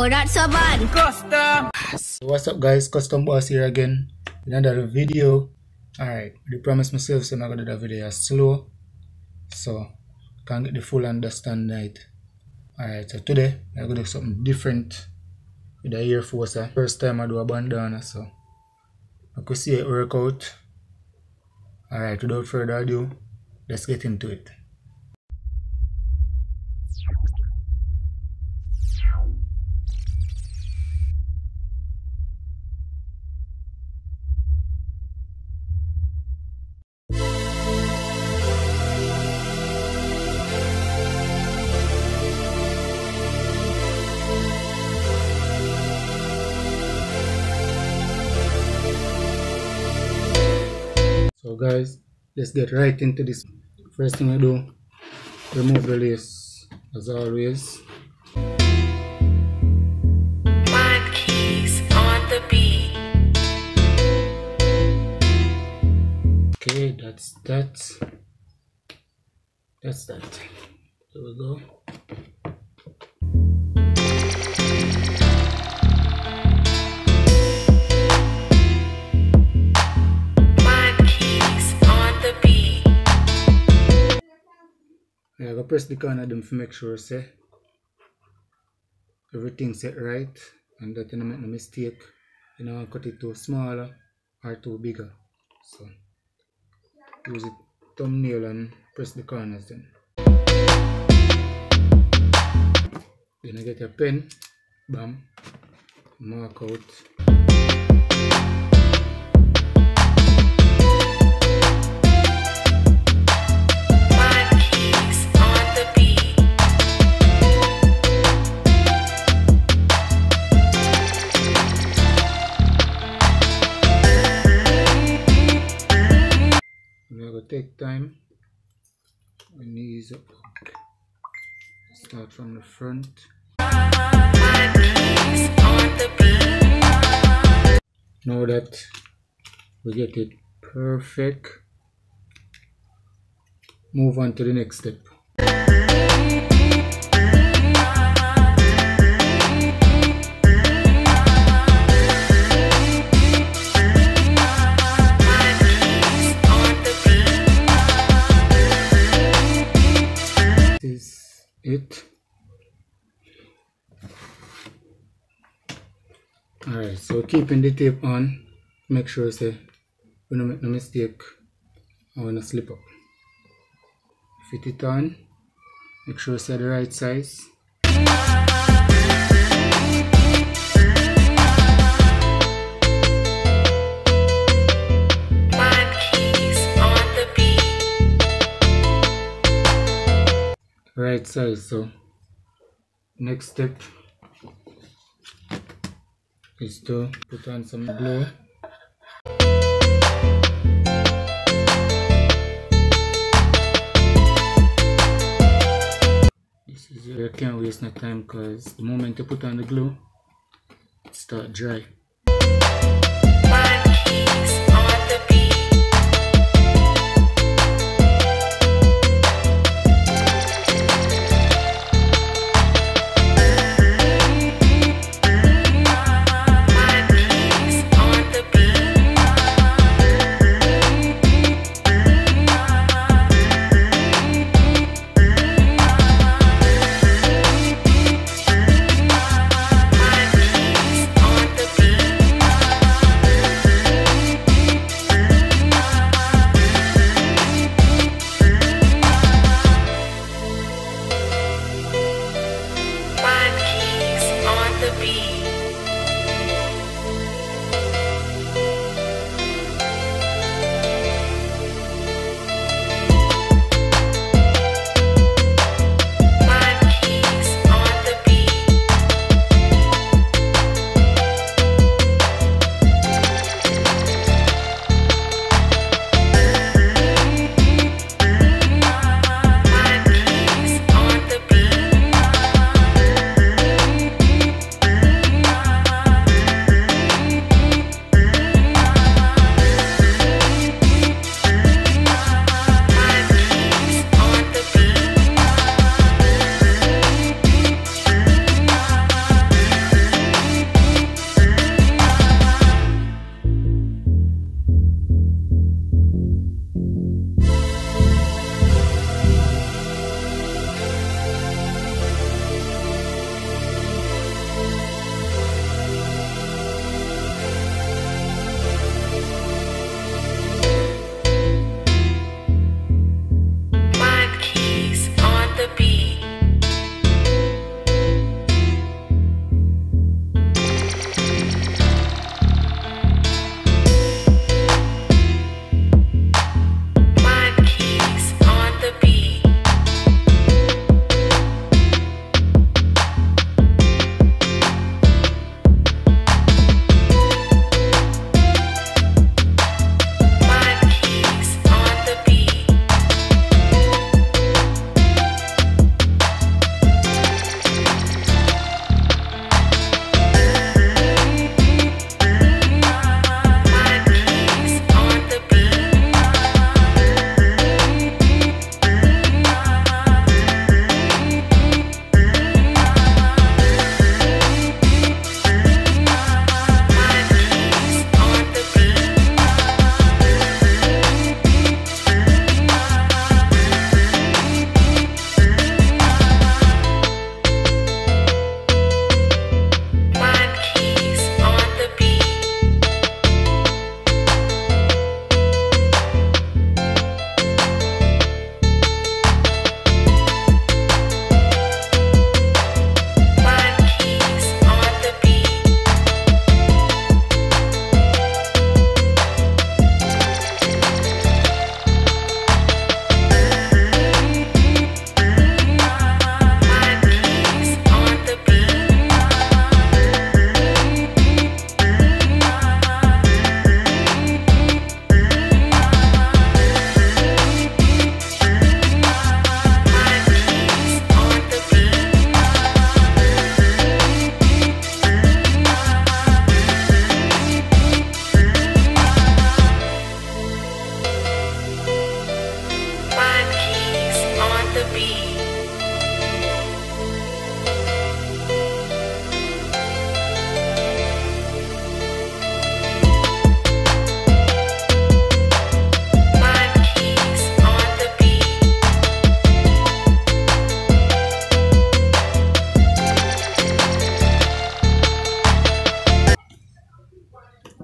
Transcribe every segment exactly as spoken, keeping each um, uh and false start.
Oh, that's so bad. Custom. What's up, guys? Custom Boss here again with another video. Alright, I promised myself so I'm gonna do that video slow so can get the full understanding right. Alright, so today I'm gonna do something different with the Air Force. First time I do a bandana, so I could see it work out. Alright, without further ado, let's get into it. So guys, let's get right into this. First thing I do, remove the lace as always. Mind keys on the beat. Okay, that's that. That's that. There we go. I go press the corner of them to make sure say everything set right and that you don't make no mistake. You know, cut it too smaller or too bigger. So use the thumbnail and press the corners then. Then I get a pen, bam, mark out. Take time and ease up. Start from the front. Now that we get it perfect, move on to the next step. Is it. Alright, so keeping the tape on, make sure say we don't make no mistake or no slip up. Fit it on, make sure it's the right size. Right size. So next step is to put on some glue. This is where you can't waste no time because the moment you put on the glue it start dry. On the beat.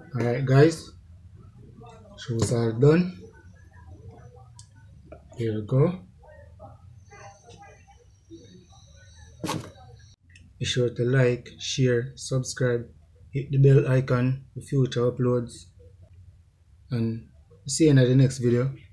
Alright guys, shoes are done. Here we go. Be sure to like, share, subscribe, hit the bell icon for future uploads, and see you in the next video.